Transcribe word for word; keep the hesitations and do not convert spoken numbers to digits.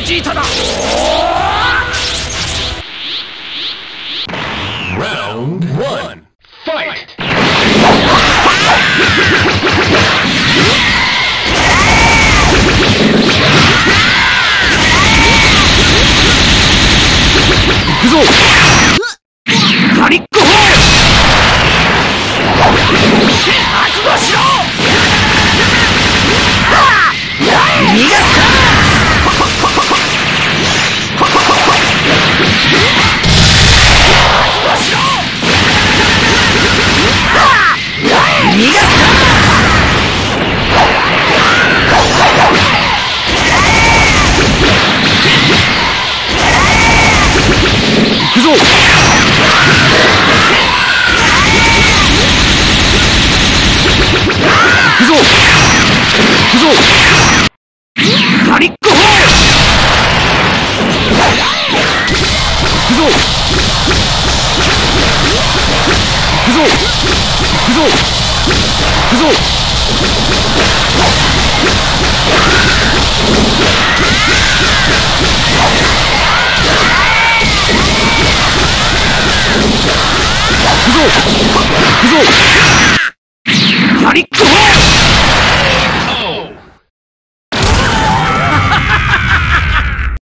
ジータだ。 Round one, fight! 行くぞ。パニックホール。覚悟しろ。逃がすか。逃がすか。行くぞ。行くぞ。行くぞ。パニックホール。行くぞ。行くぞ。行くぞ。行くぞ。行くぞ。行くぞ。パニックホール。